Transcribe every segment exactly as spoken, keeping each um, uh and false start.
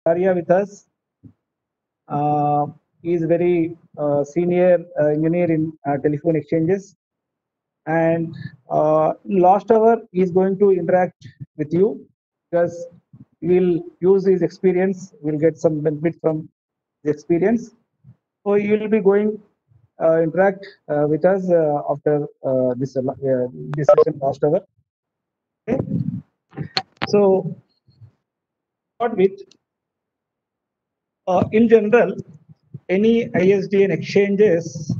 Arya with us. Uh, he is very uh, senior uh, engineer in uh, telephone exchanges. And uh, in last hour, he is going to interact with you because we'll use his experience. We'll get some benefit from the experience. So you will be going uh, interact uh, with us uh, after uh, this uh, this session last hour. Okay. So start with uh, in general, any I S D N exchanges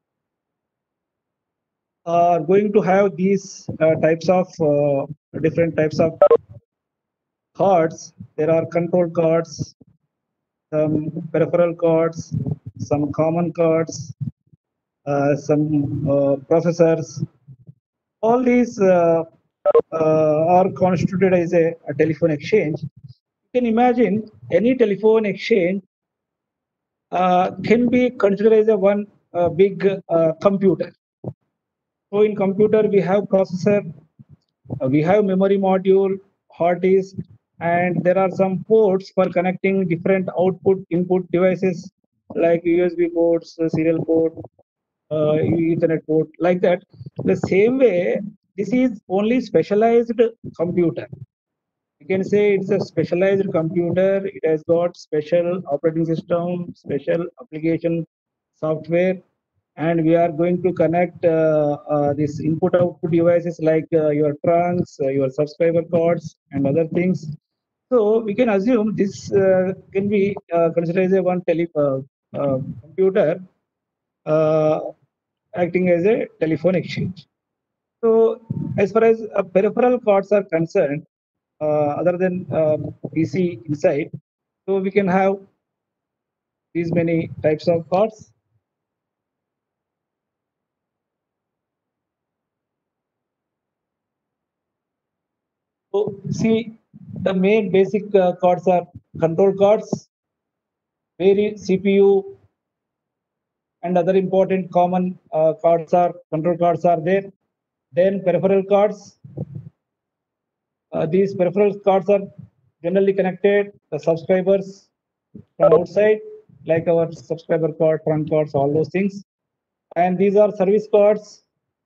are going to have these uh, types of uh, different types of cards. There are control cards, some peripheral cards, some common cards, uh, some uh, processors. All these uh, uh, are constituted as a, a telephone exchange. You can imagine any telephone exchange uh, can be considered as a one uh, big uh, computer. So in computer we have processor, uh, we have memory module, hard disk, and there are some ports for connecting different output input devices like U S B ports, uh, serial port, uh, Ethernet port, like that. The same way, this is only specialized computer. You can say it's a specialized computer. It has got special operating system, special application software, and we are going to connect uh, uh, this input output devices like uh, your trunks, uh, your subscriber cards, and other things. So we can assume this uh, can be uh, considered as a one tele uh, uh, computer uh, acting as a telephone exchange. So as far as uh, peripheral cards are concerned, uh, other than uh, P C inside, so we can have these many types of cards. So see, the main basic uh, cards are control cards, where C P U and other important common uh, cards are control cards are there. Then peripheral cards. Uh, these peripheral cards are generally connected the subscribers from outside, like our subscriber card, trunk cards, all those things. And these are service cards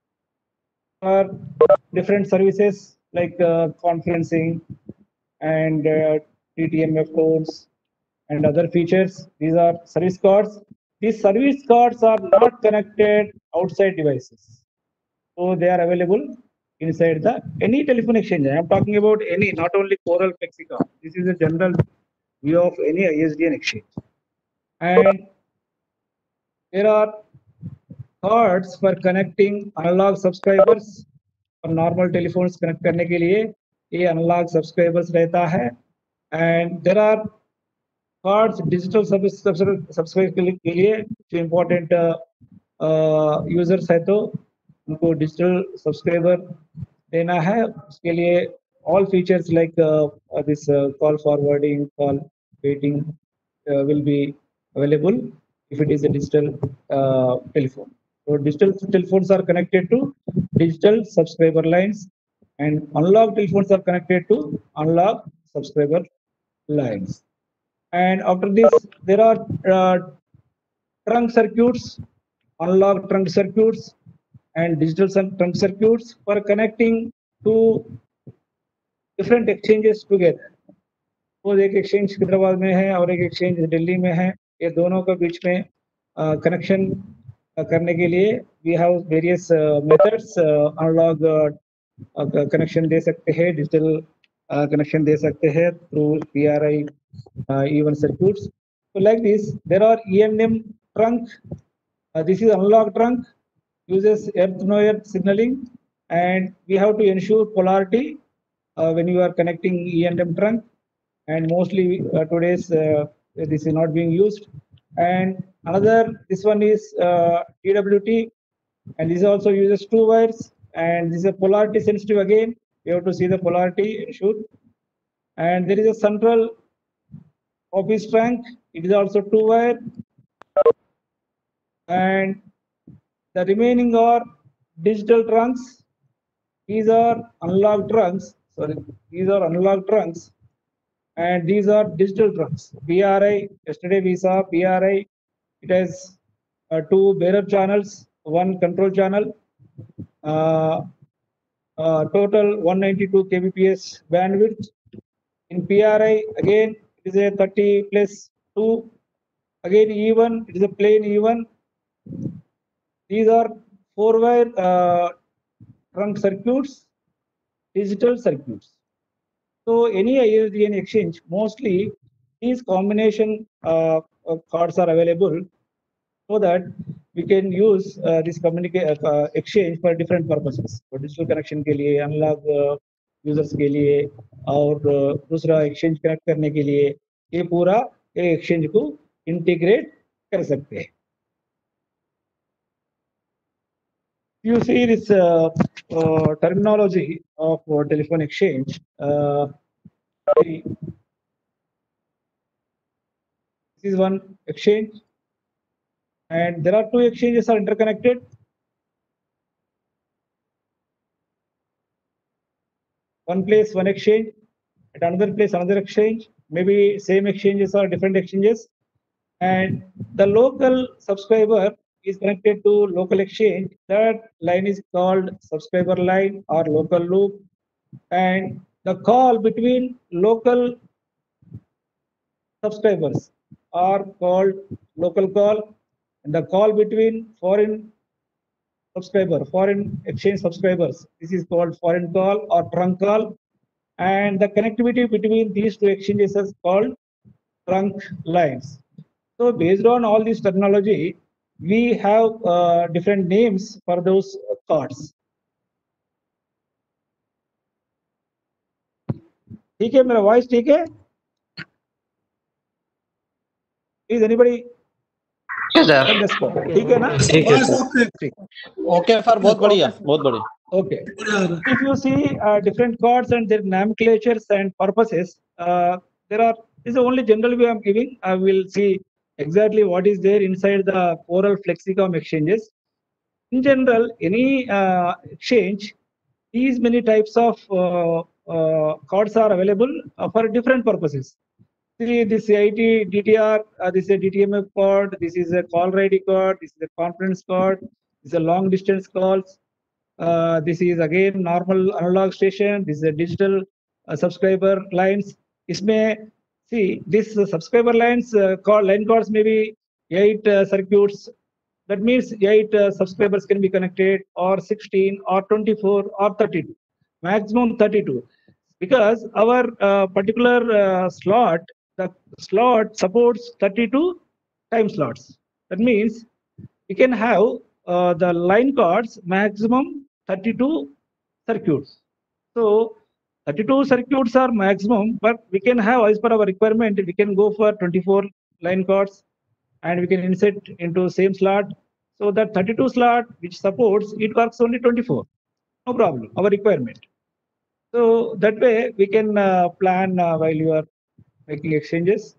for different services like uh, conferencing and uh, T T M F codes and other features. These are service cards. These service cards are not connected outside devices. So they are available inside the any telephone exchange. I am talking about any, not only Coral Plexicon. This is a general view of any I S D N exchange. And there are cards for connecting analog subscribers. और normal telephones connect करने के लिए ये analog subscribers रहता है. And there are cards digital subscribe के लिए जो इम्पोर्टेंट यूजर्स है तो उनको डिजिटल सब्सक्राइबर देना है. उसके लिए all features like uh, uh, this uh, call forwarding, call waiting uh, will be available if it is a digital uh, telephone. So digital telephones are connected to digital subscriber lines, and analog telephones are connected to analog subscriber lines. And after this, there are uh, trunk circuits, analog trunk circuits, and digital trunk circuits for connecting to different exchanges together. वो एक exchange Hyderabad में है और एक exchange Delhi में है. ये दोनों के बीच में कनेक्शन uh, करने के लिए we have various methods. Analog connection दे सकते हैं, डिजिटल कनेक्शन दे सकते हैं through P R I even circuits. So like this, there are E M M trunk. Uh, this is analog trunk, uses earth no earth signaling, and we have to ensure polarity uh, when you are connecting E M M trunk. And mostly uh, today's uh, this is not being used. And another, this one is uh, D W T, and this also uses two wires, and this is a polarity sensitive again. You have to see the polarity ensure. And there is a central office trunk. It is also two wire, and the remaining are digital trunks. These are analog trunks. Sorry, these are analog trunks. and these are digital trunks. B R I, yesterday we saw B R I, it has uh, two bearer channels, one control channel, uh, uh, total one ninety-two K B P S bandwidth. In P R I, again, it is a thirty plus two, again even, it is a plain even. These are four wire uh, trunk circuits, digital circuits. So any I S D N exchange, mostly these combination uh, of cards are available so that we can use uh, this communicate uh, exchange for different purposes. For digital connection के लिए, analog uh, users के लिए, और uh, दूसरा exchange connect करने के लिए, ये पूरा ये exchange को integrate कर सकते हैं. You see this uh, uh, terminology of uh, telephone exchange. Uh, this is one exchange, and there are two exchanges are interconnected. One place, one exchange, at another place, another exchange, maybe same exchanges or different exchanges. And the local subscriber is connected to local exchange. That line is called subscriber line or local loop. And the call between local subscribers are called local call. And the call between foreign subscriber, foreign exchange subscribers, this is called foreign call or trunk call. And the connectivity between these two exchanges is called trunk lines. So based on all this terminology, we have uh, different names for those cards. ठीक है, मेरा voice ठीक है? Is anybody? ठीक है ना? ठीक है ओके सर, बहुत बढ़िया, बहुत बढ़िया. Okay. If you see uh, different cards and their nomenclatures and purposes, uh, there are, this is the only general way I'm giving. I will see exactly what is there inside the oral Flexicom exchanges. In general, any uh, exchange, these many types of uh, uh, cards are available uh, for different purposes. See, this I T D T R, uh, this is a D T M F card, this is a call I D card, this is a conference card, this is a long distance calls. Uh, this is again normal analog station. This is a digital uh, subscriber lines. Isme, see, this uh, subscriber lines uh, call line cards maybe eight uh, circuits. That means eight uh, subscribers can be connected, or sixteen, or twenty-four, or thirty-two. Maximum thirty-two, because our uh, particular uh, slot, the slot supports thirty-two time slots. That means we can have uh, the line cards maximum thirty-two circuits. So thirty-two circuits are maximum, but we can have, as per our requirement, we can go for twenty-four line cards, and we can insert into same slot. So that thirty-two slot which supports, it works only twenty-four. No problem, our requirement. So that way we can uh, plan uh, while you are making exchanges.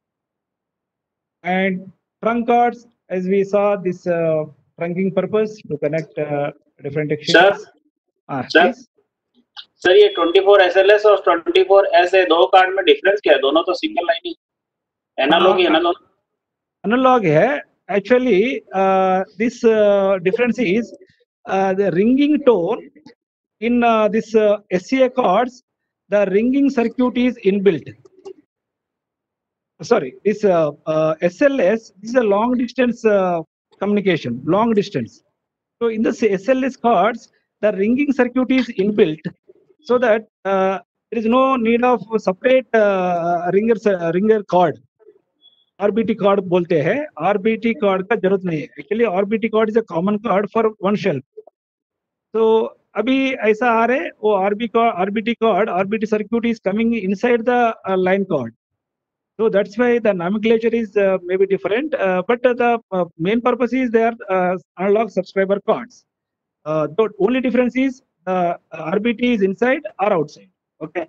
And trunk cards, as we saw, this uh, trunking purpose to connect uh, different exchanges. Sir, ah, sir, sir, ये twenty-four S L S और twenty-four S A दो card में difference क्या है? दोनों तो single line ही, analog ही है ना दोनों? एनालॉग है. Actually, uh, this uh, difference is uh, the ringing tone in uh, this uh, S C A cards. The ringing circuit is inbuilt. Sorry, this uh, uh, S L S, this is a long distance uh, communication, long distance. So in the S L S cards, the ringing circuit is inbuilt, so that uh, there is no need of separate uh, ringer uh, ringer card. R B T card बोलते हैं. R B T card का जरूरत नहीं है. Actually, R B T card is a common card for one shelf. So अभी ऐसा आ रहे हैं, वो R B card, R B T card, R B T circuit is coming inside the uh, line card. So that's why the nomenclature is uh, maybe different, uh, but uh, the uh, main purpose is they are uh, analog subscriber cards. Uh, the only difference is uh, R B T is inside or outside. Okay.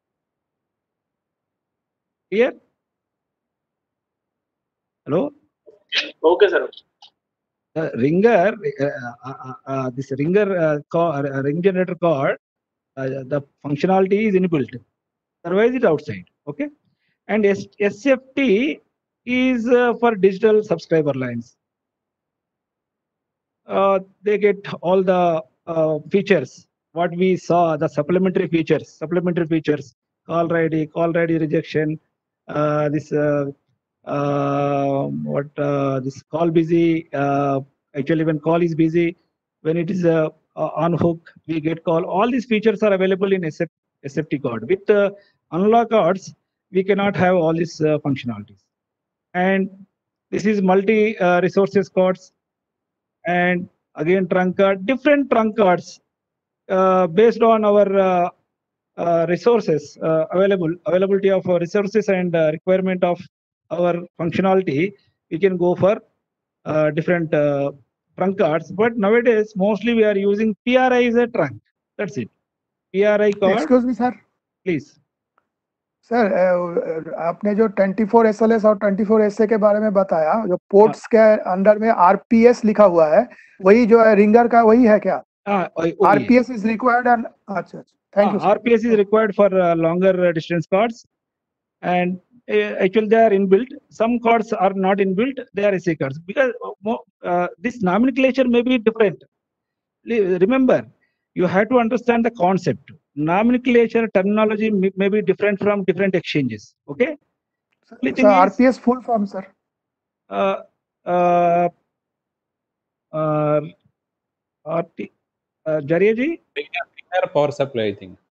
Here. Hello. Okay, sir. The ringer, uh, uh, uh, this ringer uh, card, uh, ring generator card, uh, the functionality is inbuilt. Otherwise, it's outside. Okay. and S SFT is uh, for digital subscriber lines. Uh, they get all the uh, features what we saw, the supplementary features, supplementary features, call ready, call ready rejection, uh, this uh, uh, what uh, this call busy. Uh, actually, when call is busy, when it is uh, uh, on hook, we get call. All these features are available in S F T card. With uh, unlock cards, we cannot have all these uh, functionalities. And this is multi uh, resources cards, and again trunk card, different trunk cards uh, based on our uh, uh, resources uh, available, availability of our resources and uh, requirement of our functionality. We can go for uh, different uh, trunk cards, but nowadays mostly we are using P R I as a trunk. That's it. P R I card. Excuse me, sir. Please. Sir आपने जो चौबीस S L S और चौबीस S A के बारे में बताया, जो पोर्ट्स के अंडर में आरपीएस लिखा हुआ है, वही जो है रिंगर का वही है क्या? आरपीएस इज रिक्वायर्ड एंड अच्छा अच्छा thank you. RPS is required for longer distance cards and uh, actually they are inbuilt. Some cards are not inbuilt, they are S A cards because uh, this nomenclature may be different. Remember, you have to understand the concept. Nomenclature terminology may, may be different from different exchanges. Okay. So, so R P S full form, sir. Uh, uh, uh, R T, uh, Jariya ji? Power supply, I think.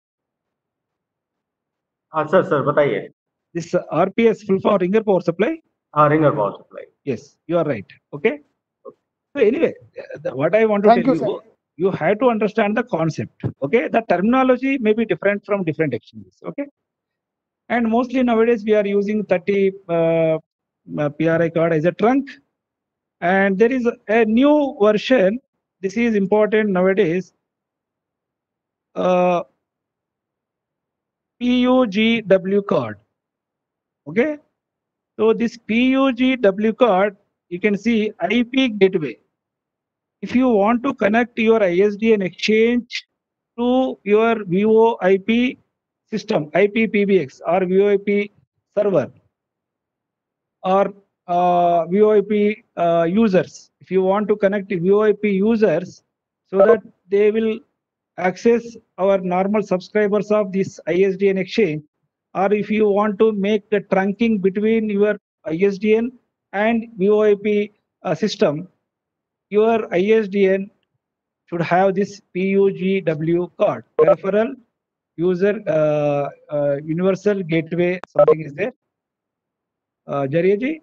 हाँ sir sir बताइए. This uh, R P S full form ringer power supply. हाँ ringer power supply. Yes, you are right. Okay. So anyway, the, what I want to Thank tell you, you, sir. you have to understand the concept. Okay, the terminology may be different from different exchanges. Okay, and mostly nowadays we are using thirty uh, P R I card as a trunk, and there is a new version. This is important nowadays. Uh, P U G W card. Okay, so this P U G W card, you can see I P gateway. If you want to connect your I S D N exchange to your V O I P system, I P P B X or V O I P server or uh, V O I P uh, users, if you want to connect V O I P users so that they will access our normal subscribers of this I S D N exchange, or if you want to make the trunking between your I S D N and V O I P uh, system, your I S D N should have this P U G W card, peripheral user uh, uh, universal gateway, something is there. Uh, Jariya ji?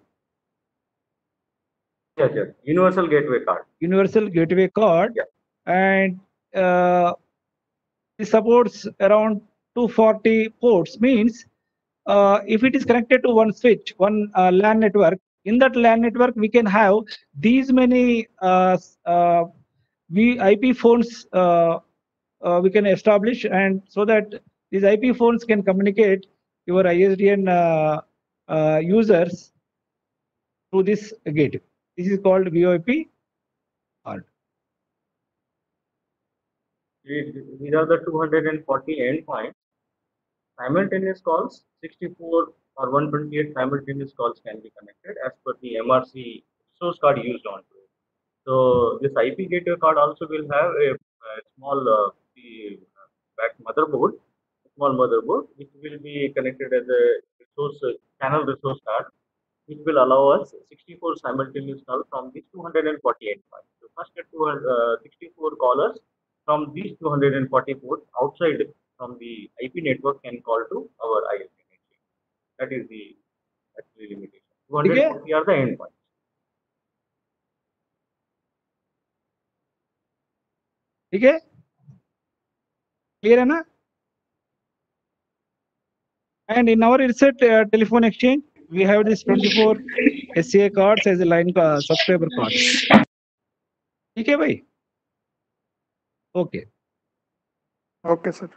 Yes, yes. Universal gateway card. Universal gateway card. Yeah. And uh, it supports around two hundred forty ports, means uh, if it is connected to one switch, one uh, LAN network, in that LAN network we can have these many uh, uh, we I P phones uh, uh, we can establish, and so that these I P phones can communicate your I S D N uh, uh, users through this gate. This is called V O I P card. These are the two hundred forty endpoints. Simultaneous calls, sixty-four or one twenty-eight simultaneous calls can be connected as per the M R C source card used on it. So this I P gateway card also will have a, a small uh, the back motherboard, small motherboard, which will be connected as a resource uh, channel resource card, which will allow us sixty-four simultaneous calls from these two hundred forty endpoints. So first get two hundred, uh, sixty-four callers from these two hundred forty ports outside from the I P network can call to our I S D N exchange. That is the actually limitation. two hundred forty are the endpoints. Okay, clear है ना? And in our reset uh, telephone exchange, we have this twenty-four S A cards as a line uh, subscriber cards. ठीक है भाई? Okay. Okay, sir.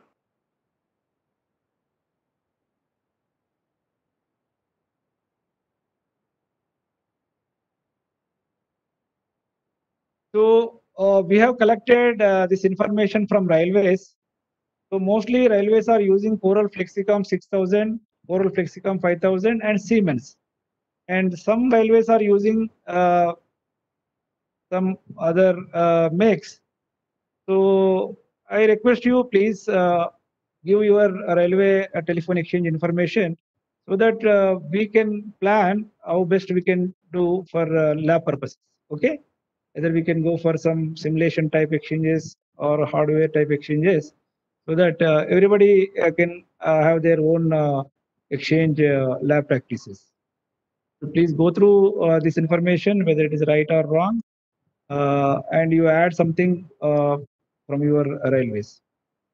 So uh, we have collected uh, this information from railways. So mostly railways are using Coral Flexicom six thousand Coral Flexicom five thousand and Siemens. And some railways are using uh, some other uh, makes. So I request you, please uh, give your railway uh, telephone exchange information so that uh, we can plan how best we can do for uh, lab purposes. Okay, either we can go for some simulation type exchanges or hardware type exchanges, so that uh, everybody uh, can uh, have their own uh, exchange uh, lab practices. So please go through uh, this information, whether it is right or wrong, uh, and you add something uh, from your railways.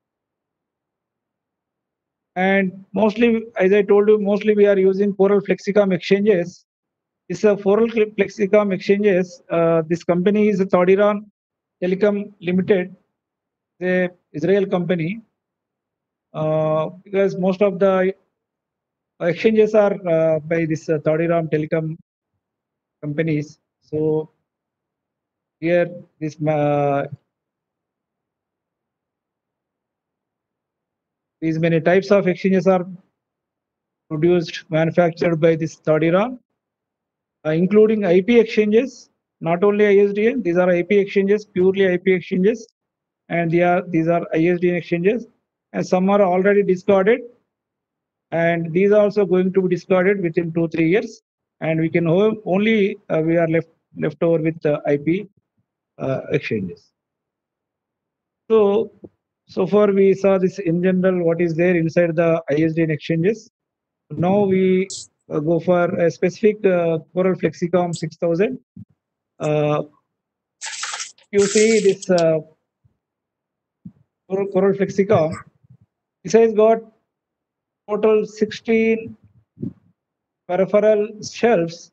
And mostly, as I told you, mostly we are using Coral Flexicom exchanges. This uh, Coral Flexicom exchanges. Uh, this company is Todiron Telecom Limited, the Israel company. Uh, because most of the exchanges are uh, by this uh, Todiron Telecom companies. So here this uh, these many types of exchanges are produced, manufactured by this Todiron, uh, including I P exchanges, not only I S D N. These are I P exchanges, purely I P exchanges, and they are these are I S D N exchanges, and some are already discarded, and these are also going to be discarded within two three years, and we can only uh, we are left left over with uh, I P uh, exchanges. So so far we saw this in general what is there inside the I S D N exchanges. Now we uh, go for a specific uh, Coral Flexicom six thousand. Uh, you see this uh, Coral, Coral Flexicom. This has got total sixteen peripheral shelves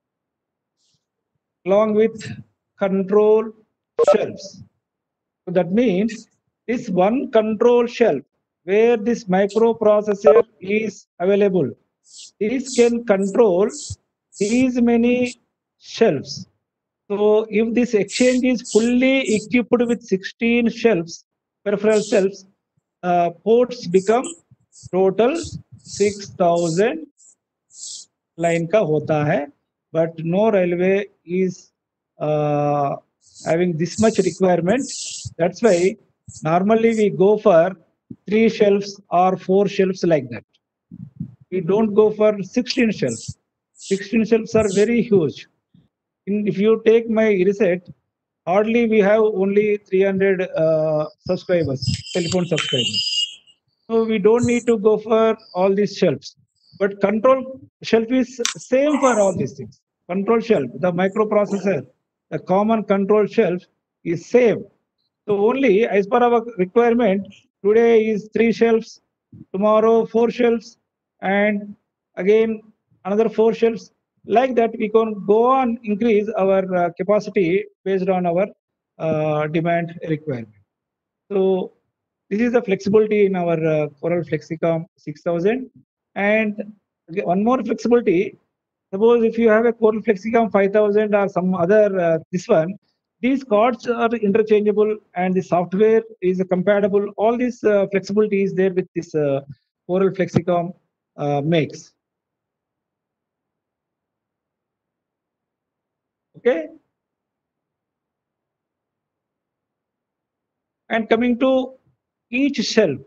along with control shelves. So that means this one control shelf where this microprocessor is available, this can control these many shelves. So if this exchange is fully equipped with sixteen shelves, peripheral shelves, uh, ports become total six thousand line का होता है, but no railway is uh, having this much requirement. That's why normally we go for three shelves or four shelves like that. We don't go for sixteen shelves. sixteen shelves are very huge. In, if you take my reset, hardly we have only three hundred uh, subscribers, telephone subscribers. So we don't need to go for all these shelves. But control shelf is same for all these things. Control shelf, the microprocessor, the common control shelf is same. So only as per our requirement, today is three shelves, tomorrow four shelves, and again another four shelves. Like that, we can go on increase our uh, capacity based on our uh, demand requirement. So this is the flexibility in our uh, Coral Flexicom six thousand. And one more flexibility. Suppose if you have a Coral Flexicom five thousand or some other uh, this one, these cards are interchangeable and the software is compatible. All this uh, flexibility is there with this uh, Coral Flexicom uh, makes. Okay. And coming to each shelf,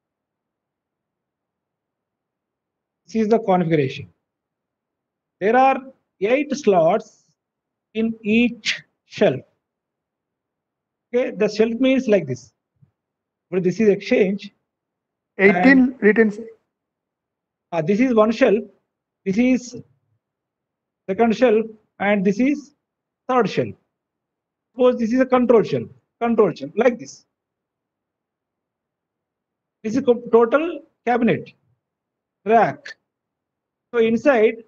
this is the configuration. There are eight slots in each shelf. Okay, the shelf means like this. But this is exchange. eighteen written. Uh, this is one shelf. This is second shelf, and this is third shelf. Suppose this is a control shelf. Control shelf like this. This is total cabinet rack. So inside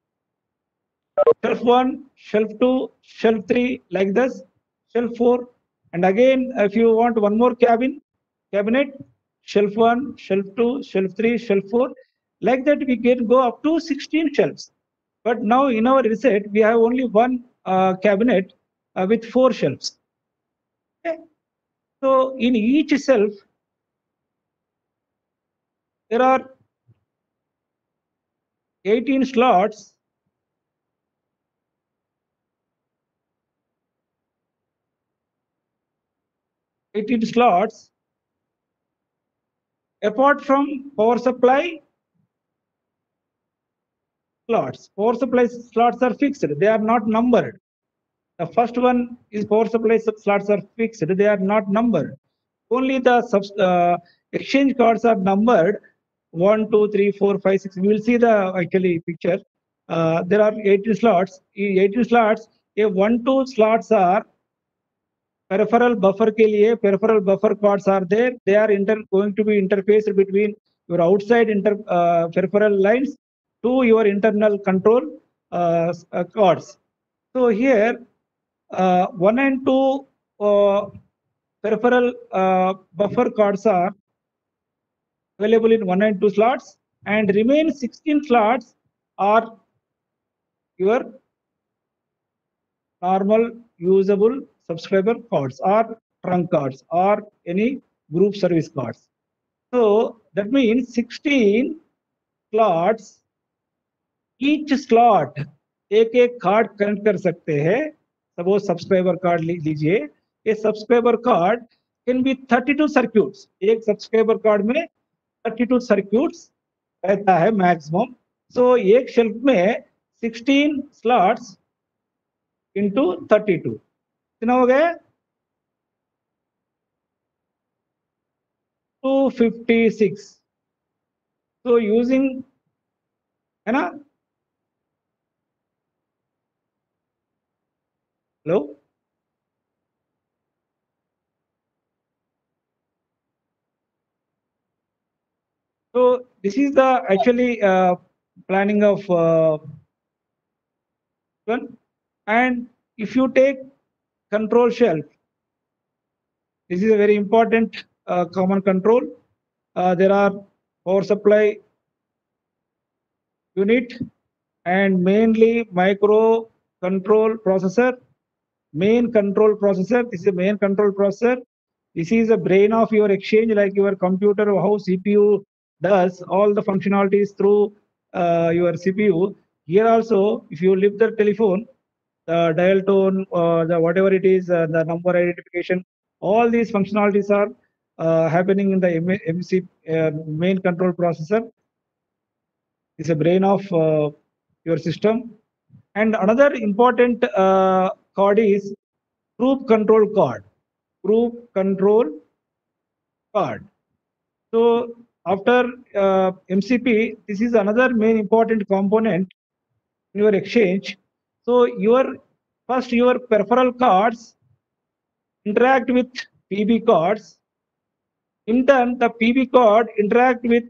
shelf one, shelf two, shelf three, like this, shelf four, and again if you want one more cabin, cabinet, shelf one, shelf two, shelf three, shelf four, like that we can go up to sixteen shelves. But now in our reset we have only one uh, cabinet uh, with four shelves. Okay. So in each shelf there are eighteen slots eighteen slots apart from power supply slots. Power supply slots are fixed, they are not numbered. The first one is power supply slots are fixed, they are not numbered. Only the sub, uh, exchange cards are numbered one, two, three, four, five, six. We will see the actually picture. Uh, there are eighteen slots. eighteen slots, a one, two slots are peripheral buffer के लिए peripheral buffer cards are there. They are inter going to be interfaced between your outside inter uh, peripheral lines to your internal control uh, uh, cards. So here uh, one and two uh, peripheral uh, buffer cards are available in one and two slots, and remain sixteen slots are your normal usable subscriber cards or trunk cards or any group service cards. So that means sixteen slots, each slot एक एक card connect कर सकते हैं. Suppose subscriber card लीजिए, ये subscriber card can be thirty two circuits. एक subscriber card में thirty two circuits रहता है मैक्सिमम. सो एक शेल्फ में sixteen slots into thirty two कितना हो गया? Two fifty six. So using है ना, hello, so this is the actually uh, planning of uh, one. And if you take control shelf, this is a very important uh, common control. Uh, there are power supply unit and mainly micro control processor, main control processor. This is a main control processor. This is the brain of your exchange, like your computer, how C P U does all the functionalities through uh, your C P U. Here also, if you lift the telephone, the dial tone, uh, the whatever it is, uh, the number identification, all these functionalities are uh, happening in the M C uh, main control processor. It's a brain of uh, your system. And another important uh, card is group control card. Group control card. So after uh, M C P, this is another main important component in your exchange. So your first your peripheral cards interact with P B cards. In turn, the P B card interact with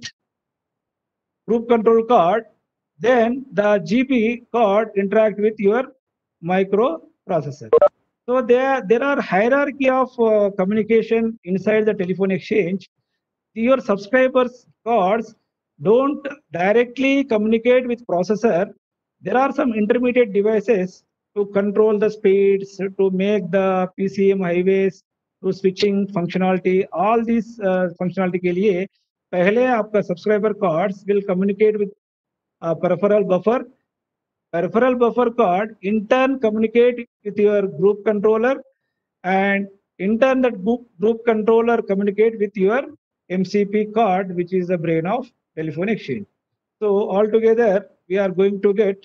group control card. Then the G P card interact with your microprocessor. So there, there are hierarchy of uh, communication inside the telephone exchange. Your subscribers cards don't directly communicate with processor. There are some intermediate devices to control the speeds, to make the P C M highways, to switching functionality. All these uh, functionality के लिए पहले आपका subscriber cards will communicate with uh, peripheral buffer. Peripheral buffer card in turn communicate with your group controller, and in turn that group, group controller communicate with your M C P card, which is the brain of telephone exchange. So altogether we are going to get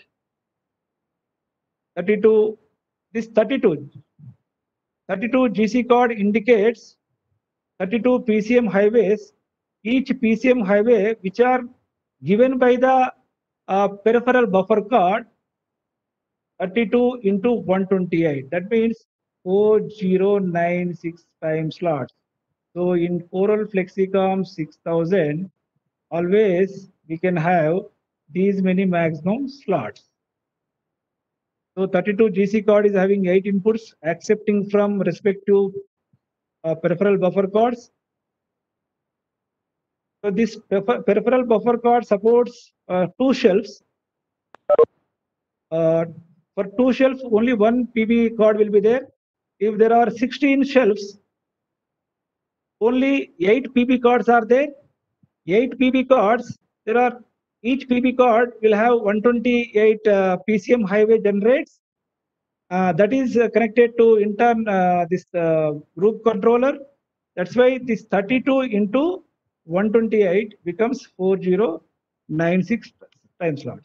thirty-two. This thirty-two, thirty-two G C card indicates thirty-two P C M highways. Each P C M highway which are given by the uh, peripheral buffer card, thirty-two into one twenty-eight. That means four thousand ninety-six time slots. So in Coral Flexicom six thousand, always we can have these many maximum slots. So thirty-two G C card is having eight inputs accepting from respective uh, peripheral buffer cards. So this peripheral buffer card supports uh, two shelves. Uh, for two shelves, only one P B card will be there. If there are sixteen shelves, only eight P B cards are there. eight P B cards, there are each P B card will have one twenty-eight uh, P C M highway generates. Uh, that is uh, connected to intern uh, this uh, group controller. That's why this thirty-two into one twenty-eight becomes four thousand ninety-six time slot.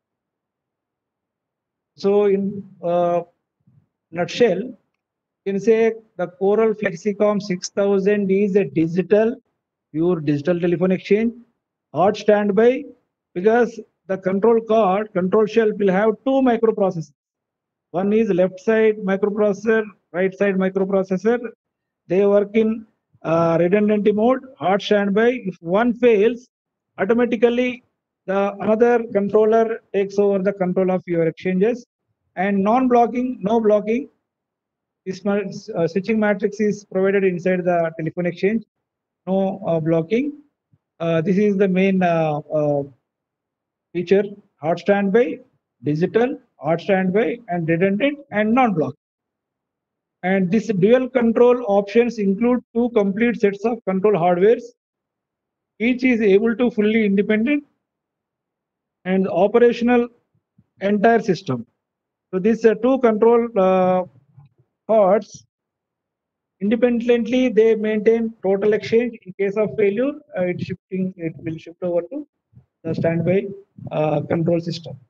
So in uh, nutshell, you can say the Coral Flexicom six thousand is a digital, pure digital telephone exchange, hot standby, because the control card, control shelf will have two microprocessors. One is left side microprocessor, right side microprocessor. They work in uh, redundancy mode, hot standby. If one fails, automatically the another controller takes over the control of your exchanges. And non-blocking, no blocking. This uh, switching matrix is provided inside the telephone exchange. No uh, blocking. Uh, this is the main uh, uh, feature: hot standby, digital, hot standby, and redundant and non-block. And this dual control options include two complete sets of control hardwares. Each is able to fully independent and operational entire system. So these uh, two control uh, parts independently they maintain total exchange. In case of failure, uh, it shifting it will shift over to the standby uh, control system.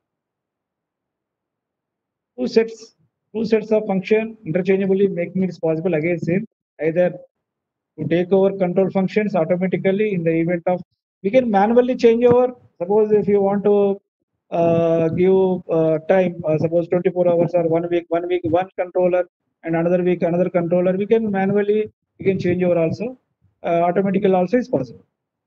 Two sets, two sets of function interchangeably, making it possible again same either to take over control functions automatically in the event of. We can manually change over. Suppose if you want to uh, give uh, time, uh, suppose twenty-four hours or one week, one week one controller and another week another controller. We can manually we can change over also. Uh, automatical also is possible.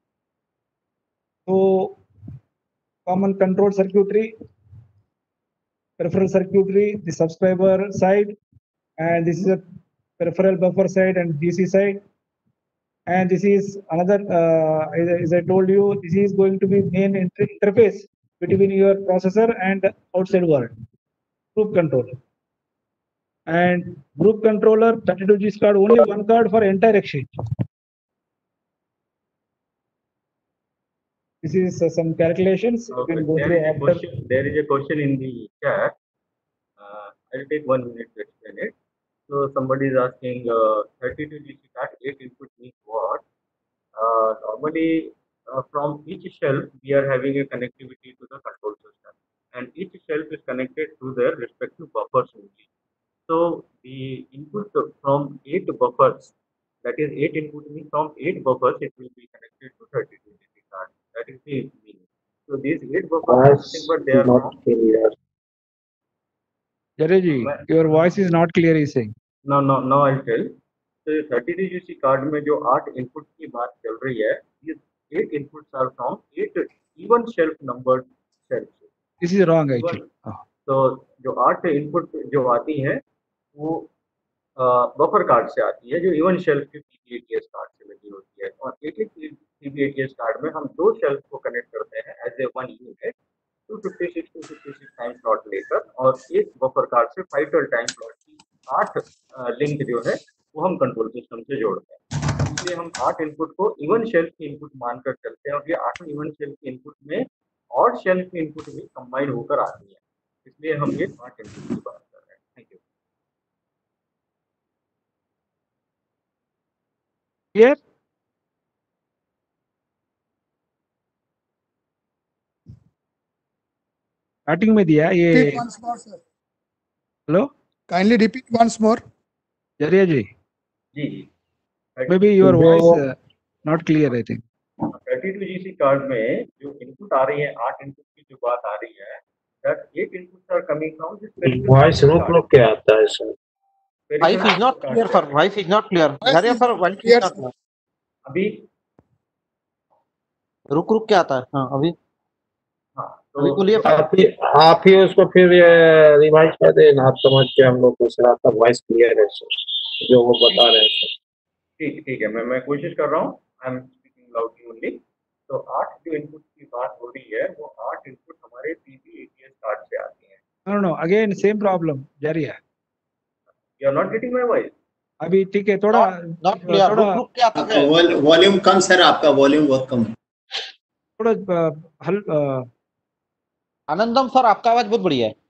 So common control circuitry, peripheral circuitry, the subscriber side, and this is a peripheral buffer side and D C side. And this is another, uh, as I told you, this is going to be main inter interface between your processor and outside world, group controller. And group controller, thirty-two G card, only one card for entire exchange. This is uh, some calculations. Okay. You can go There, through is a after. question, there is a question in the chat. Uh, I'll take one minute to explain it. So somebody is asking uh, thirty-two G C card, eight input means what? Uh, normally, uh, from each shelf, we are having a connectivity to the control system, and each shelf is connected to their respective buffers only. So the input from eight buffers, that is eight input means from eight buffers, it will be connected to thirty-two G C card. That is the meaning. So these eight buffers, nothing but they are not from. clear. Jareji, your voice is not clear, he's saying. No, no, no, I'll tell. So thirty-two G C card में जो आठ inputs की बात चल रही है, these eight inputs are from eight even shelf numbered shelves. This is wrong actually. Oh. तो जो आठ input जो आती हैं, वो बफर कार्ड से आती है, जो इवन शेल्फ के P B A T S card से लगी होती है. और एक एक P B A T S card में हम दो शेल्फ को कनेक्ट करते हैं as a one unit, two fifty six two fifty six time slot लेकर, और एक बफर कार्ड से फाइव टाइम स्लॉट की आठ लिंक जो है वो हम कंट्रोल सिस्टम से जोड़ते हैं. इसलिए हम आठ इनपुट को इवन शेल्फ की इनपुट मानकर चलते हैं, और ये आठ इवन शेल्फ की इनपुट में ऑड शेल्फ की इनपुट भी कंबाइन होकर आती है, इसलिए हम ये आठ इनपुट की बात कर रहे हैं. Thank you. Clear? Starting में दिया ये. Repeat once more, sir. Hello? Kindly repeat once more. Jariya ji. जी जी. Maybe your voice uh, not clear, I think. thirty-two G C card में जो इनपुट आ रही है, आठ इनपुट की जो बात आ रही है, that eight inputs are coming from this. Voice रुक रुक के आता है sir. Voice is not clear, sir. Voice is not clear. Jariya sir, voice is not clear. अभी रुक रुक के आता है. हाँ अभी. हाँ अभी बोलिए. आप ही आप ही उसको फिर रिवाइज कर देना, आप समझ के हम लोग को सर. आपका वॉइस क्लियर है सर, जो वो बता रहे हैं सर. ठीक ठीक है, मैं मैं कोशिश कर रहा हूँ. I am speaking loudly only. तो आठ जो इनपुट की बात हो रही है, वो आठ इनपुट हमारे P B A T S card से आती हैं. No, no, again same problem, Jariya. You are not getting my voice? अभी ठीक है, थोड़ा Not clear. रुक रुक के आता है. वॉल्यूम कम सर, आपका वॉल्यूम बहुत कम है. थोड़ा अ, हल अ, आनंदम सर आपका आवाज बहुत बढ़िया है।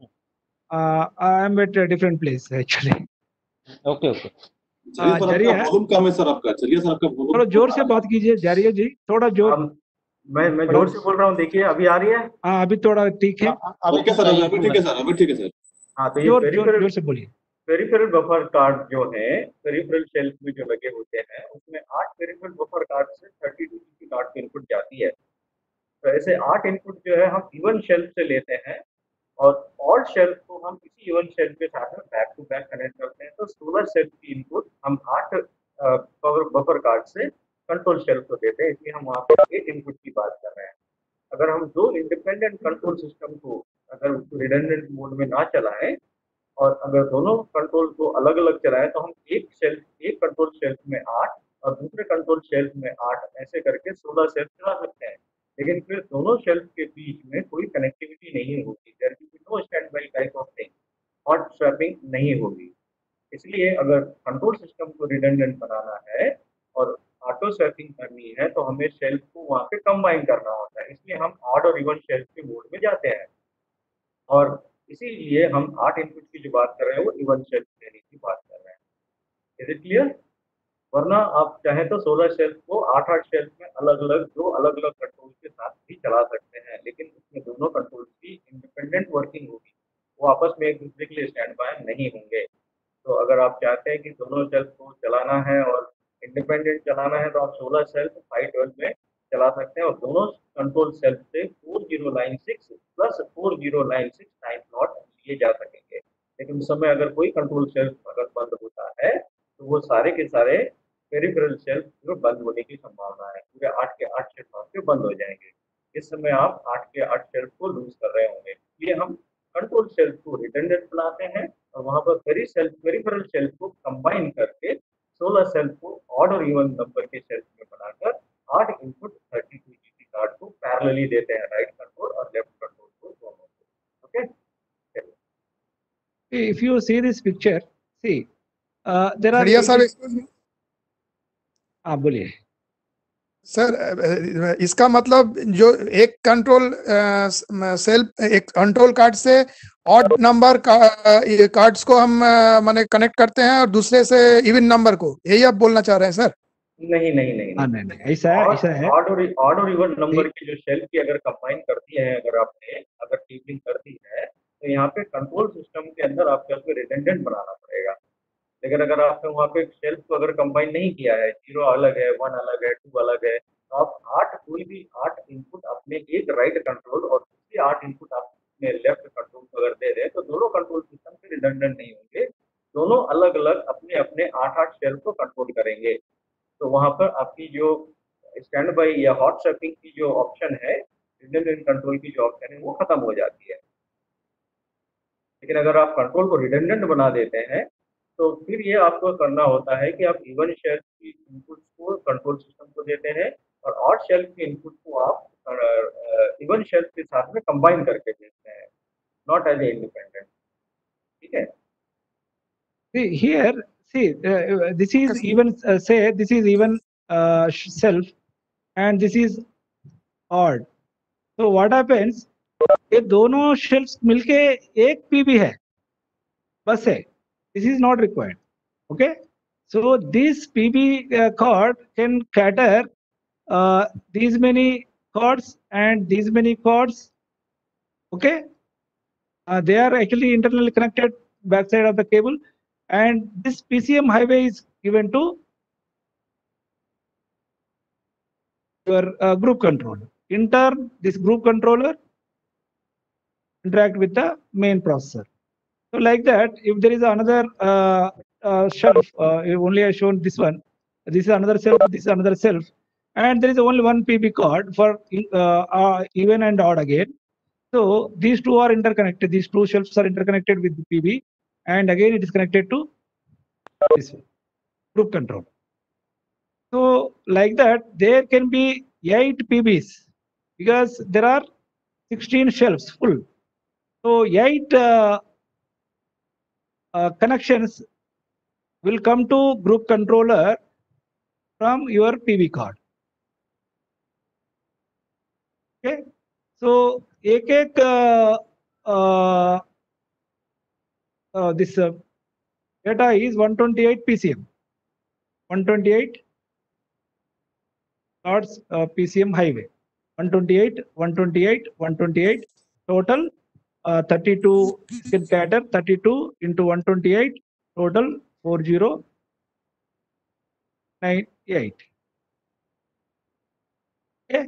I am at different place actually. Okay okay चलिए सर, जरिया आपका वॉल्यूम कम है सर आपका। चलिए सर, आपका थोड़ा वॉल्यूम जोर से बात कीजिए जारिया जी, थोड़ा जोर। हम मैं मैं जोर से बोल रहा हूँ, देखिए अभी आ रही है। हाँ अभी थोड़ा ठीक है। ओके सर, अभी अभी ठीक है सर, अभी ठीक है सर। हाँ, तो ये जोर जोर पेरिफेरल जोर से बोलिए। पेरिफेरल बफर कार्ड जो है पेरिफेरल शेल्फ में जो लगे होते हैं, उसमें आठ पेरिफेरल बफर कार्ड से थर्टी टू जीबी कार्ड की इनपुट जाती है। तो ऐसे आठ इनपुट जो है हम इवन शेल्फ से लेते हैं और ऑड शेल्फ को हम इसी इवन शेल्फ के साथ में बैक टू बैक कनेक्ट करते हैं। तो सोलह शेल्फ की इनपुट हम आठ पावर बफर कार्ड से कंट्रोल शेल्फ को देते हैं, इसलिए हम वहाँ पे एट इनपुट की बात कर रहे हैं। अगर हम दो इंडिपेंडेंट कंट्रोल सिस्टम को अगर रिडंडेंट मोड में ना चलाएं और अगर दोनों कंट्रोल को अलग अलग चलाएं, तो हम एक शेल्फ एक कंट्रोल शेल्फ में आठ और दूसरे कंट्रोल शेल्फ में आठ ऐसे करके सोलह शेल्फ चला सकते हैं। लेकिन फिर दोनों शेल्फ के बीच में कोई कनेक्टिविटी नहीं होगी, there will be no stand by type of thing, hot swapping नहीं होगी। इसलिए अगर कंट्रोल सिस्टम को रिडंडेंट बनाना है और ऑटो स्वैपिंग करनी है, तो हमें शेल्फ को वहाँ पे कंबाइन करना होता है, इसलिए हम ऑड और इवन शेल्फ के मोड में जाते हैं। और इसीलिए हम आठ इनपुट की जो बात कर रहे हैं वो इवन शेल्फ लेने की बात कर रहे हैं। Is it clear? वरना आप चाहें तो सोलह शेल्फ को आठ आठ शेल्फ में अलग अलग दो अलग अलग कंट्रोल के साथ भी चला सकते हैं, लेकिन उसमें दोनों कंट्रोल की इंडिपेंडेंट वर्किंग होगी, वो आपस में एक दूसरे के लिए स्टैंड बाय नहीं होंगे। तो अगर आप चाहते हैं कि दोनों शेल्फ को चलाना है और इंडिपेंडेंट चलाना है, तो आप सोलह शेल्फ फाइव ट्वेल्व में चला सकते हैं और दोनों कंट्रोल शेल्फ से four zero nine six plus four zero nine six time slot लिए जा सकेंगे। लेकिन उस समय अगर कोई कंट्रोल शेल्फ अगर बंद होता है, तो वो सारे के सारे पेरिफेरल शेल्फ जो बंद होने की संभावना है, पूरे आठ के आठ शेल्फ आपके बंद हो जाएंगे। इस समय आप आठ के आठ शेल्फ को लूज कर रहे होंगे, इसलिए हम कंट्रोल शेल्फ को रिडंडेंट बनाते हैं और वहां पर पेरी शेल्फ पेरिफेरल शेल्फ को कंबाइन करके सोलह शेल्फ को ऑड और इवन नंबर के शेल्फ में बनाकर आठ input thirty two GB card को पैरेलली देते हैं, राइट कंट्रोल और लेफ्ट कंट्रोल को दोनों को। Okay, If you see this picture, see uh, there are बढ़िया सर, excuse me। हाँ बोलिए सर इसका मतलब जो एक कंट्रोल सेल्फ एक कंट्रोल कार्ड से ऑड नंबर कार्ड्स को हम माने कनेक्ट करते हैं और दूसरे से इवन नंबर को, यही आप बोलना चाह रहे हैं सर? नहीं नहीं नहीं हाँ नहीं नहीं ऐसा है ऐसा है। ऑड और ऑड और इवन नंबर की जो शेल्फ की अगर कंबाइन कर दी है, अगर आपने अगर टीपिंग कर दी है, तो यहाँ पे कंट्रोल सिस्टम के अंदर आपको उसको रिडंडेंट बनाना पड़ेगा। लेकिन अगर आपने वहाँ पे शेल्फ को अगर कंबाइन नहीं किया है, जीरो अलग है, वन अलग है, टू अलग है, तो आप आठ कोई भी आठ इनपुट अपने एक राइट कंट्रोल और दूसरी आठ इनपुट अपने लेफ्ट कंट्रोल को अगर दे दें, तो दोनों कंट्रोल सिस्टम से रिडंडेंट नहीं होंगे, दोनों अलग अलग अपने अपने आठ आठ शेल्फ को कंट्रोल करेंगे। तो वहाँ पर आपकी जो स्टैंड बाई या हॉट स्वैपिंग की जो ऑप्शन है, रिडंडेंट कंट्रोल की जो ऑप्शन है, वो खत्म हो जाती है। लेकिन अगर आप कंट्रोल को रिडंडेंट बना देते हैं, तो फिर ये आपको करना होता है कि आप इवन शेल्फ की इनपुट को कंट्रोल सिस्टम को देते हैं और ऑड शेल्फ के इनपुट को आप इवन शेल्फ के साथ में कंबाइन करके देते हैं, नॉट एज ए इंडिपेंडेंट। ठीक है? See here, see uh, this is even uh, say this is even uh, self and this is odd. So what happens? ये दोनों शेल्फ्स मिलके एक पीबी है बस है. This is not required. Okay. So this P B uh, chord can cater uh, these many chords and these many chords. Okay. Uh, they are actually internally connected backside of the cable, and this P C M highway is given to your uh, group controller. In turn, this group controller interact with the main processor. So like that, if there is another uh, uh, shelf, uh, only I shown this one, this is another shelf, this is another shelf, and there is only one P B card for uh, uh, even and odd again. So these two are interconnected. These two shelves are interconnected with the P B, and again it is connected to this one, group control. So like that, there can be eight P Bs because there are sixteen shelves full. So eight uh, uh, connections will come to group controller from your P B card. Okay, so एक एक uh, uh, uh, this uh, data is one twenty-eight P C M, one twenty-eight slots uh, P C M highway, one twenty-eight, one twenty-eight, one twenty-eight total uh, thirty-two can cater thirty-two into one twenty-eight total four zero nine eight. Okay.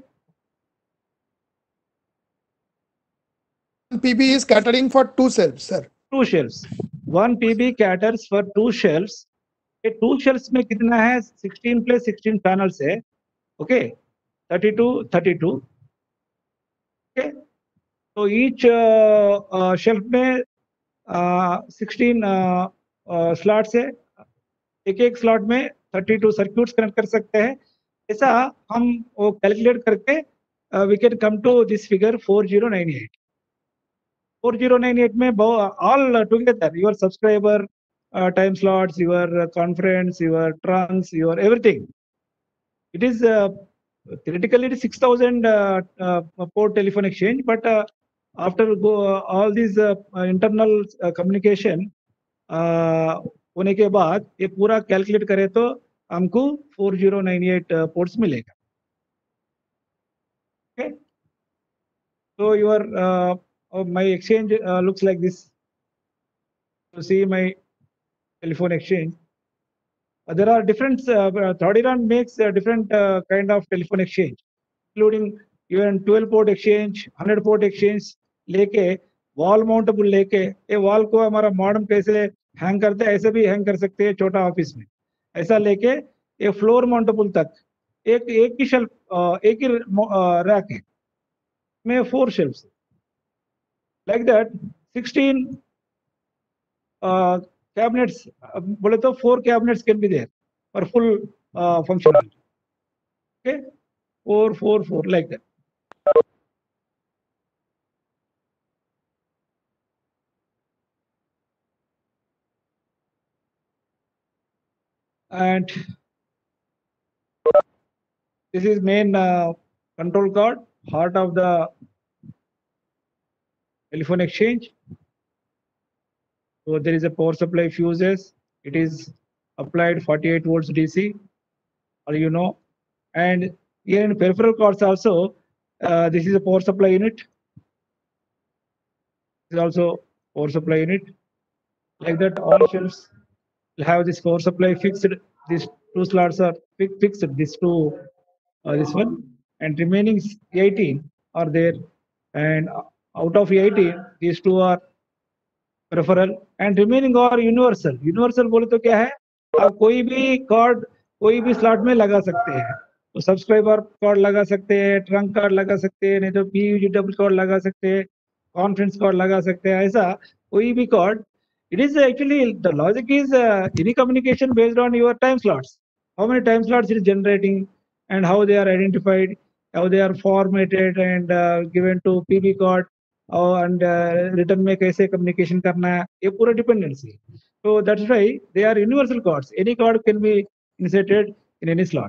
P B is catering for two shelves, sir. Two shelves. One P B caters for two shelves. ये two shelves में कितना है? sixteen plus sixteen panels है. Okay. thirty-two, thirty-two. Okay. So each uh, uh, shelf में uh, sixteen uh, uh, slots है. एक एक slot में thirty-two सर्क्यूट्स कनेक्ट कर सकते हैं. ऐसा हम वो कैलकुलेट करके we can come to this figure four zero nine eight. four zero nine eight में all together your subscriber uh, time slots, your uh, conference, your trunks, your everything. It is uh, theoretically it is six thousand uh, uh, port telephone exchange, but uh, after go, uh, all these uh, internal uh, communication uh, होने के बाद ये पूरा calculate करें तो हमको four zero nine eight uh, ports मिलेगा. Okay, so your uh, oh, my exchange uh, looks like this. You see my telephone exchange. Uh, there are different. Uh, Third makes a different uh, kind of telephone exchange, including even twelve port exchange, one hundred port exchange. लेके wall mountable लेके ये wall को हमारा modem कैसे hang करते हैं ऐसे भी हैंग कर सकते हैं छोटा ऑफिस में. ऐसा लेके ये फ्लोर माउंटेबल तक एक एक ही शेल्फ एक ही रैक है में four shelves. Like that sixteen uh, cabinets uh, बोले तो four cabinets can be there for full uh, functionality. Okay, four four four like that. And this is main uh, control card, heart of the telephone exchange. So there is a power supply fuses. It is applied forty-eight volts D C, or you know, and here in peripheral cards also, uh, this is a power supply unit. This is also power supply unit. Like that, all shelves will have this power supply fixed. These two slots are fi fixed. These two, uh, this one, and remaining eighteen are there. And out of eighteen, these two are peripheral and remaining are universal. Universal बोले तो क्या है? आप कोई भी card कोई भी slot में लगा सकते हैं. तो सब्सक्राइबर कार्ड लगा सकते हैं, ट्रंक कार्ड लगा सकते हैं, नहीं तो पीयूजीडब्ल्यू कार्ड लगा सकते हैं, कॉन्फ्रेंस कार्ड लगा सकते हैं. ऐसा कोई भी card. It is actually the logic is uh, any communication based on your time slots. How many time slots it is generating and how they are identified, how they are formatted and uh, given to P B card. और and uh, return में कैसे communication करना है ये पूरा dependency. So that's why they are universal cards. Any card can be inserted in any slot.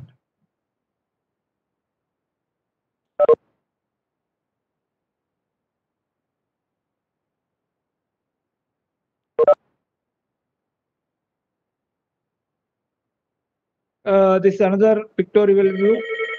Uh, this is another pictorial view.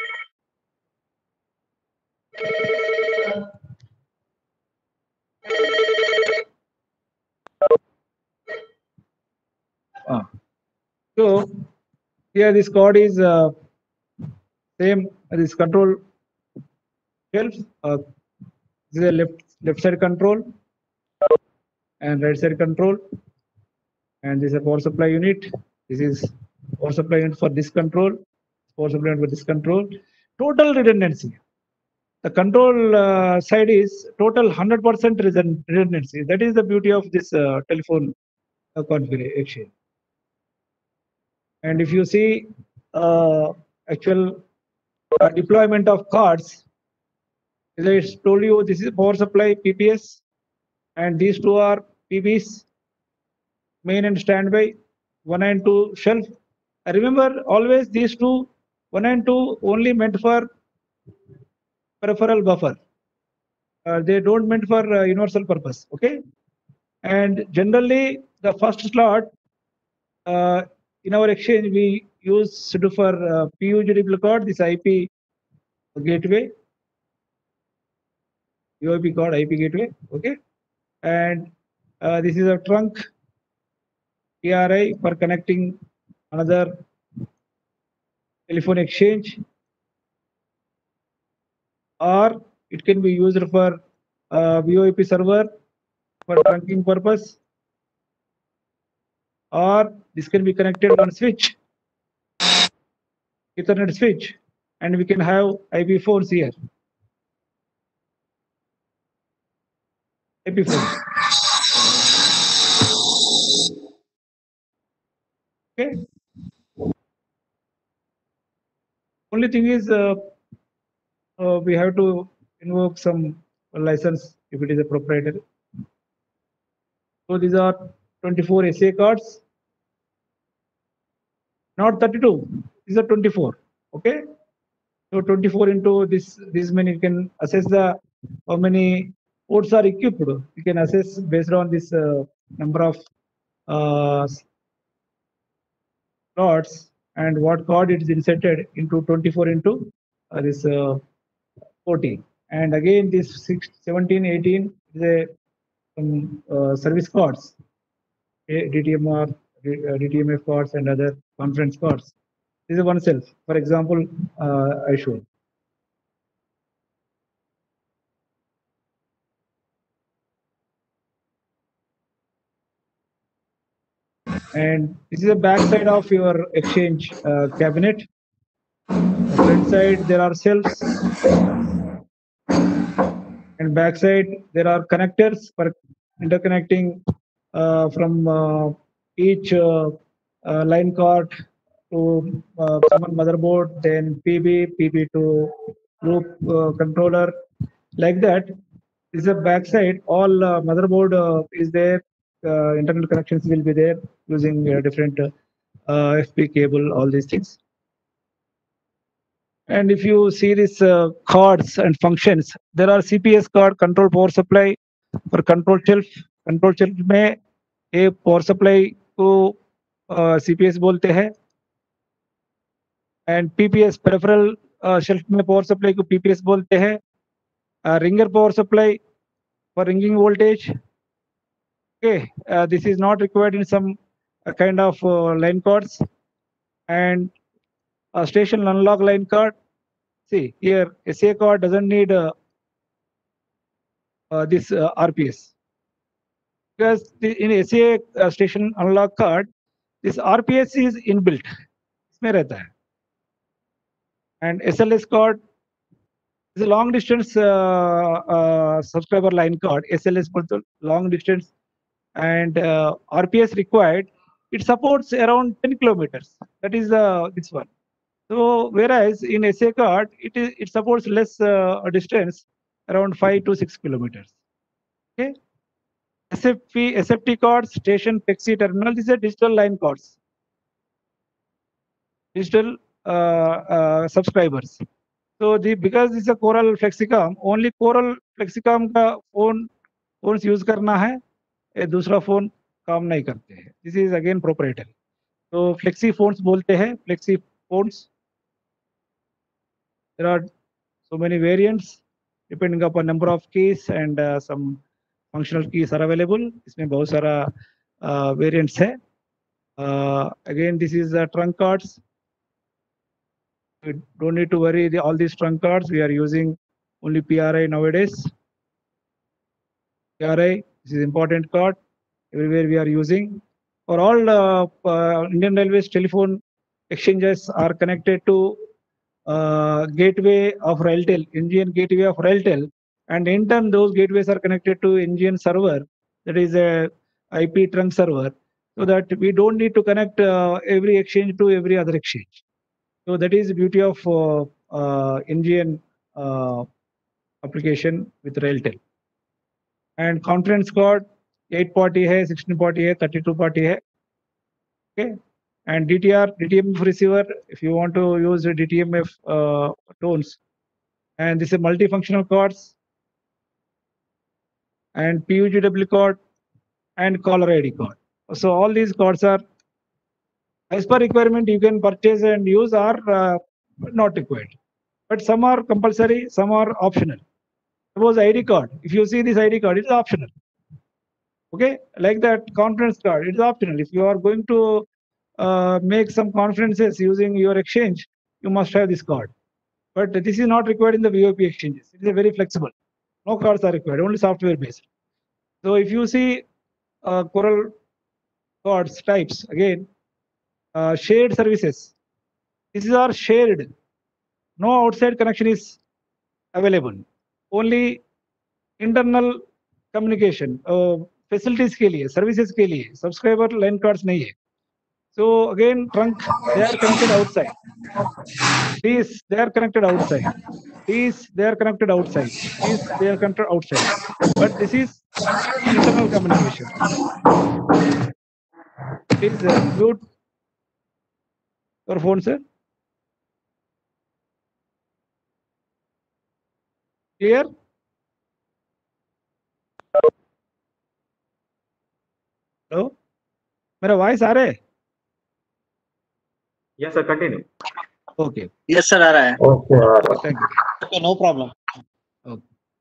Ah. So here this card is uh, same. This control shelves. Uh, this is a left left side control and right side control, and this is a power supply unit. This is power supply unit for this control. Power supply unit for this control. Total redundancy. The control uh, side is total one hundred percent redundancy. That is the beauty of this uh, telephone uh, configuration. And if you see uh, actual uh, deployment of cards, as I told you, this is power supply P P S, and these two are P Bs, main and standby, one and two shelf. I remember always these two, one and two only meant for peripheral buffer. Uh, they don't meant for uh, universal purpose. Okay, and generally the first slot uh, in our exchange we use to for uh, P U G D card, this I P gateway, U I P card, I P gateway. Okay, and uh, this is a trunk P R I for connecting another telephone exchange, or it can be used for uh, V O I P server for trunking purpose, or this can be connected on switch, Ethernet switch, and we can have I P phones here. I P phones. Okay. Only thing is uh, uh, we have to invoke some license if it is a proprietary. So these are twenty-four S A cards, not thirty-two. These are twenty-four. Okay. So twenty-four into this this many, you can assess the how many ports are equipped. You can assess based on this uh, number of uh, slots and what card it is inserted into twenty-four into uh, this uh, forty. And again this six, seventeen, eighteen is a um, uh, service cards, D T M R, D T M F cards and other conference cards. This is one self. For example, uh, I showed. And this is the back side of your exchange uh, cabinet. Front side there are shelves, and back side there are connectors for interconnecting uh, from uh, each uh, uh, line card to uh, common motherboard, then P B, P B to loop uh, controller, like that. This is a back side. All uh, motherboard uh, is there. Uh, internal connections will be there using uh, different uh, F P cable, all these things. And if you see these uh, cards and functions, there are C P S card, control power supply for control shelf. Control shelf में ये power supply को uh, C P S बोलते हैं, and P P S peripheral uh, shelf में power supply को P P S बोलते हैं. Uh, ringer power supply for ringing voltage. Okay, uh, this is not required in some uh, kind of uh, line cards, and a station unlock line card. See here, S A card doesn't need uh, uh, this uh, R P S, because the, in S A uh, station unlock card, this R P S is inbuilt. इसमें रहता है. And S L S card is a long distance uh, uh, subscriber line card. S L S बोलते long distance, and uh, R P S required. It supports around ten kilometers. That is uh, this one. So whereas in S A card, it is it supports less uh, distance, around five to six kilometers. Okay. S F P, S F T cards, station, Plexi terminal. These are digital line cards. Digital uh, uh, subscribers. So the because this is a Coral Flexicom, only Coral Flexicom का phone phones use करना है. ए दूसरा phone काम नहीं करते हैं. This is again proprietary. So Flexi phones बोलते हैं. Flexi phones. There are so many variants depending upon number of keys, and uh, some functional keys are available. इसमें बहुत सारा uh, variants है. Uh, again, this is uh, trunk cards. We don't need to worry the, all these trunk cards. We are using only P R I nowadays. P R I, this is important card. Everywhere we are using. For all uh, uh, Indian Railways telephone exchanges are connected to uh, gateway of Railtel, Indian gateway of Railtel, and in turn those gateways are connected to Indian server, that is a I P trunk server, so that we don't need to connect uh, every exchange to every other exchange. So that is the beauty of uh, uh, Indian uh, application with Railtel. And conference card, eight party hai, sixteen party hai, thirty-two party hai. Okay. And D T R, D T M F receiver, if you want to use a D T M F uh, tones, and this is multifunctional cards, and P U G W card, and caller I D card. So all these cards are, as per requirement, you can purchase and use, or uh, not required. But some are compulsory, some are optional. Suppose I D card, if you see this I D card, it is optional. Okay, like that conference card, it is optional. If you are going to uh, make some conferences using your exchange, you must have this card. But this is not required in the V O P exchanges. It is very flexible. No cards are required, only software based. So if you see uh, Coral cards types, again, uh, shared services. These are shared. No outside connection is available. Only internal communication. Uh, facilities के लिए, services के लिए, subscriber line cards नहीं है. So again, trunk, they are connected outside. These, they are connected outside. These, they are connected outside. These, they are connected outside. But this is internal communication. Please uh, mute your phone, sir. Clear? Hello? मेरा voice आ रहा है? Yes, sir. Continue. Okay. Yes, sir. आ रहा है. Okay. Thank you. Okay, no problem. Okay.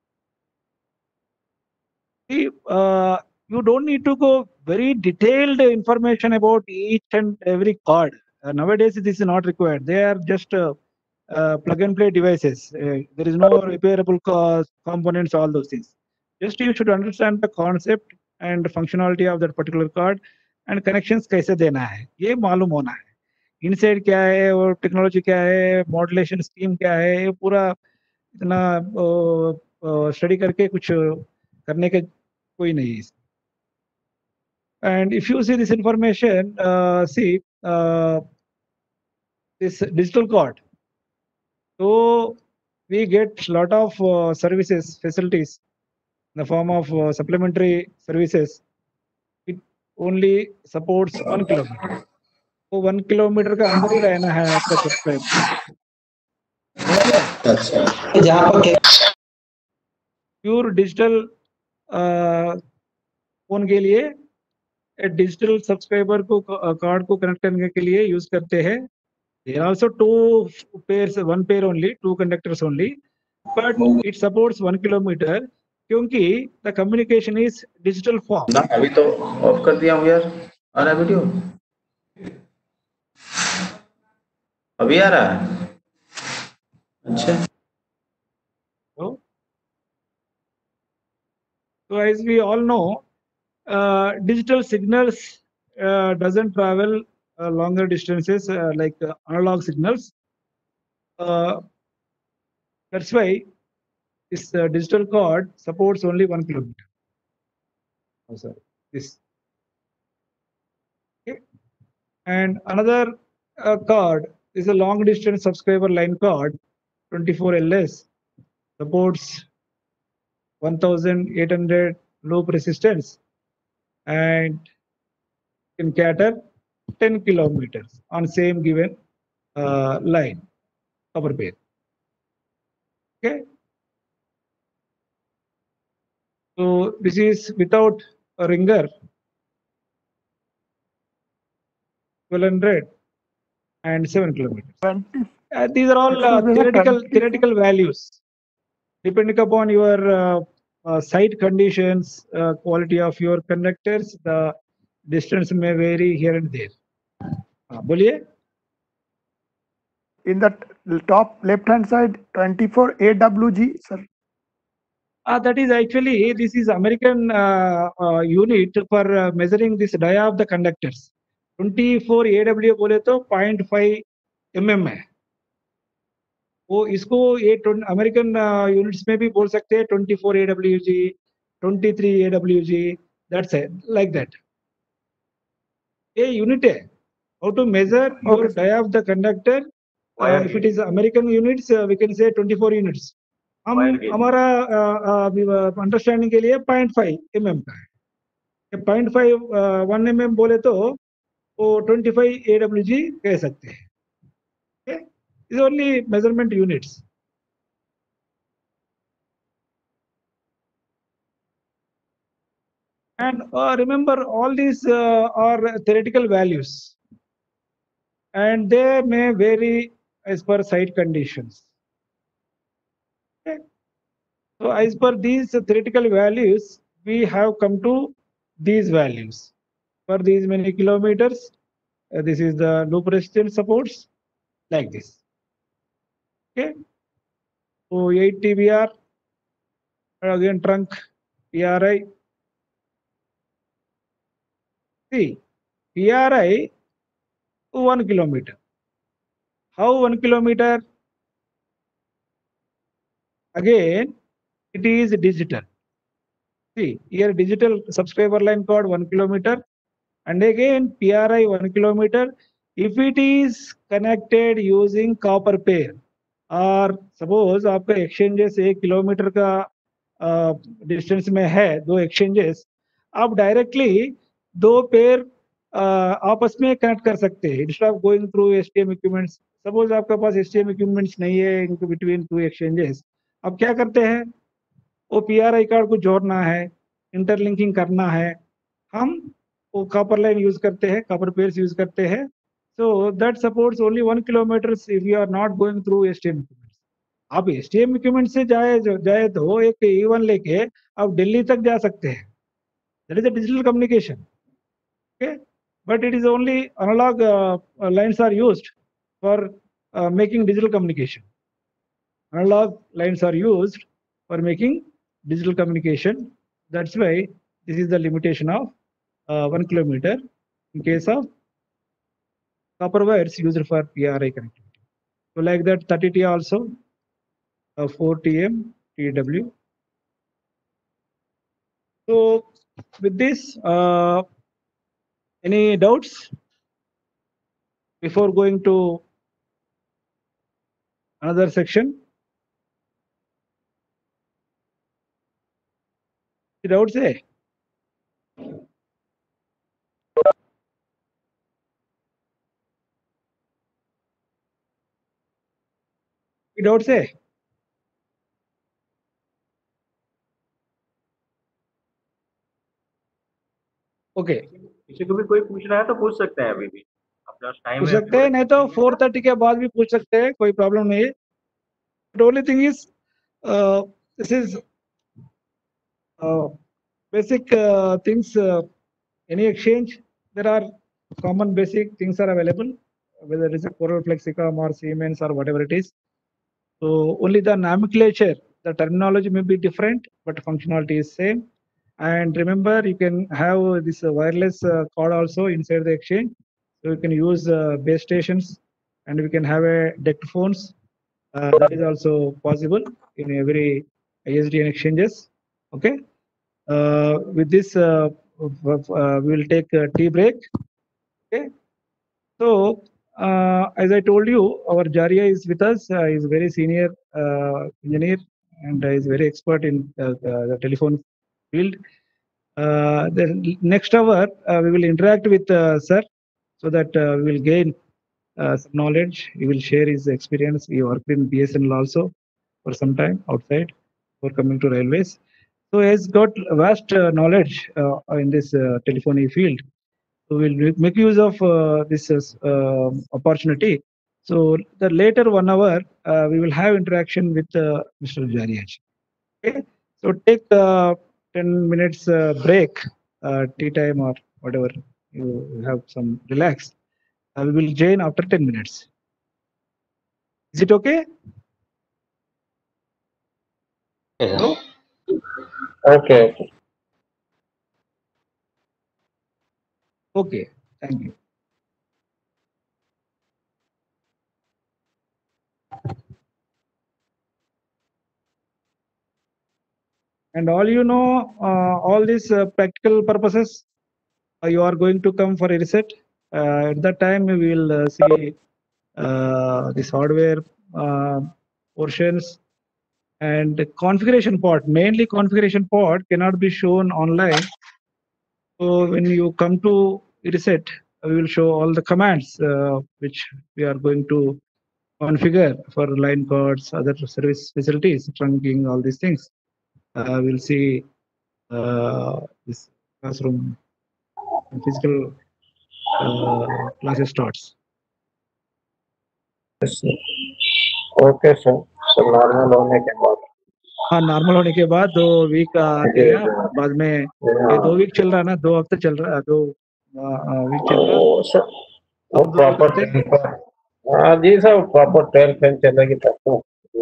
See, uh, you don't need to go very detailed information about each and every card. Uh, nowadays, this is not required. They are just uh, uh, plug and play devices. Uh, there is no repairable co components, all those things. Just you should understand the concept and functionality of that particular card and connections कैसे देना है, ये मालूम होना है. Inside क्या है और technology क्या है, modulation scheme क्या है, ये पूरा इतना स्टडी करके कुछ करने के कोई नहीं है. And if you see this information, uh, see uh, this digital card. So we get lot of uh, services, facilities in the form of uh, supplementary services. It only supports one kilometer. So one kilometer का अंदर ही रहना है आपका subscribe. अच्छा. जहाँ पर pure digital phone के लिए डिजिटल सब्सक्राइबर को कार्ड को कनेक्ट करने के लिए यूज करते हैं. There are also two pairs, one pair only, two conductors only, but it supports one kilometer क्योंकि the communication is digital form. ना अभी तो ऑफ कर दिया हूँ यार. आ रहा है वीडियो? अभी आ रहा है? अच्छा. So, so as we all know, uh, digital signals uh, doesn't travel uh, longer distances uh, like uh, analog signals. Uh, that's why this uh, digital card supports only one kilometer. Oh, sorry, this. Okay. And another uh, card is a long distance subscriber line card, twenty-four L S, supports one thousand eight hundred loop resistance and can cater ten kilometers on same given uh, line, copper pair. Okay. So this is without a ringer, twelve hundred and seven kilometers. Uh, these are all uh, theoretical theoretical values, depending upon your uh, uh, site conditions, uh, quality of your conductors. The distance may vary here and there. Uh, बोलिए. In the top left hand side, twenty-four A W G, sir. Uh, that is actually, this is American uh, uh, unit for uh, measuring this dia of the conductors. twenty-four A W बोले तो zero point five millimeter है. वो इसको ये American units में भी बोल सकते हैं twenty-four A W G, twenty-three A W G, that's it, like that. ये यूनिट है. How to measure your dia of the conductor? Uh, if it is American units, uh, we can say twenty-four units. हम हमारा understanding के लिए zero point five millimeter का है. zero point five one millimeter बोले तो वो twenty-five A W G कह सकते हैं. Okay? These are only measurement units. And uh, remember, all these uh, are theoretical values, and they may vary as per site conditions. Okay. So as per these theoretical values, we have come to these values. For these many kilometers, uh, this is the loop resistance supports, like this. Okay. So eight T B R, again trunk P R I. See, P R I one kilometer. How one kilometer? Again, it is digital. See, here digital subscriber line code one kilometer, and again P R I one kilometer. If it is connected using copper pair, और suppose आपका exchanges एक kilometer का distance में है, दो exchanges, आप directly दो pair आपस में कनेक्ट कर सकते हैं instead of going through STM equipments. Suppose आपका पास एसटीएम इक्विपमेंट्स नहीं है इनके बिटवीन टू एक्सचेंजेस, आप क्या करते हैं, वो पीआरआई कार्ड को जोड़ना है, इंटरलिंकिंग करना है, हम वो कॉपर लाइन यूज करते हैं, कॉपर पेयर्स यूज करते हैं. So that supports only one kilometer if you are not going through S T M equipments. आप S T M equipment से जाए जाए तो एक E one लेके आप दिल्ली तक जा सकते हैं. That is a digital communication. Okay, but it is only analog uh, lines are used for uh, making digital communication. Analog lines are used for making digital communication. That's why this is the limitation of uh, one kilometer in case of copper wires used for P R I connectivity. So like that thirty T also, uh, four T M T W. So with this, uh, any doubts before going to another section? Any doubts there? Any doubts there? Okay, किसी को भी कोई पूछना है तो पूछ सकते हैं, अभी भी अपना टाइम पूछ सकते हैं, नहीं तो फोर थर्टी के बाद भी पूछ सकते हैं, कोई प्रॉब्लम नहीं है. But only thing is this is basic uh, things. Uh, any exchange, there are common basic things are available, whether it is a Coral Flexicom or Siemens or whatever it is. So only the nomenclature, the terminology may be different, but functionality is same. And remember, you can have this uh, wireless uh, cord also inside the exchange. So you can use uh, base stations, and we can have a decked phones. Uh, that is also possible in every I S D N exchanges. Okay. Uh, with this, uh, uh, we will take a tea break. Okay. So, uh, as I told you, our Jaria is with us. Uh, he is very senior uh, engineer and uh, is very expert in uh, uh, the telephone field. Uh, the next hour, uh, we will interact with uh, sir, so that uh, we will gain uh, some knowledge. He will share his experience. He worked in B S N L also for some time outside before coming to railways. So he has got vast uh, knowledge uh, in this uh, telephony field. So we'll make use of uh, this uh, opportunity. So the later one hour, uh, we will have interaction with uh, Mister Jariaj. Okay. So take uh, ten minutes uh, break, uh, tea time or whatever. You have some relax. Uh, we will join after ten minutes. Is it okay? Hello? Okay. Okay. Thank you. And all you know, uh, all these uh, practical purposes, uh, you are going to come for a reset. Uh, at that time, we will uh, see uh, this hardware uh, portions and configuration part. Mainly, configuration part cannot be shown online. So when you come to reset, we will show all the commands uh, which we are going to configure for line cards, other service facilities, trunking, all these things. Uh, we'll see uh, this classroom, physical uh, classes starts. Okay sir, तो normal होने के बाद हाँ, normal होने के बाद दो week आते जी, हैं, जी। बाद में ये हाँ। दो वीक चल रहा है ना, दो हफ्ते चल रहा है, दो वीक चल रहा है। वो सर तो वो दो प्रॉपर हफ्ते- टाइम पर, हाँ जी सर, प्रॉपर ट्वेल्थ फैन चलेगी तब तो।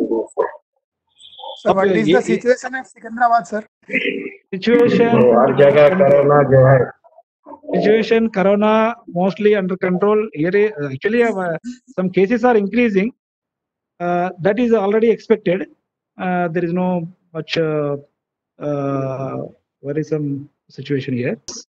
सर अब व्हाट इज ये- the situation of Secunderabad sir? Situation तो हर जगह कोरोना जो है, situation corona mostly under control here. Actually uh, some cases are increasing, uh, that is already expected. Uh, there is no much uh, uh, worrisome situation here.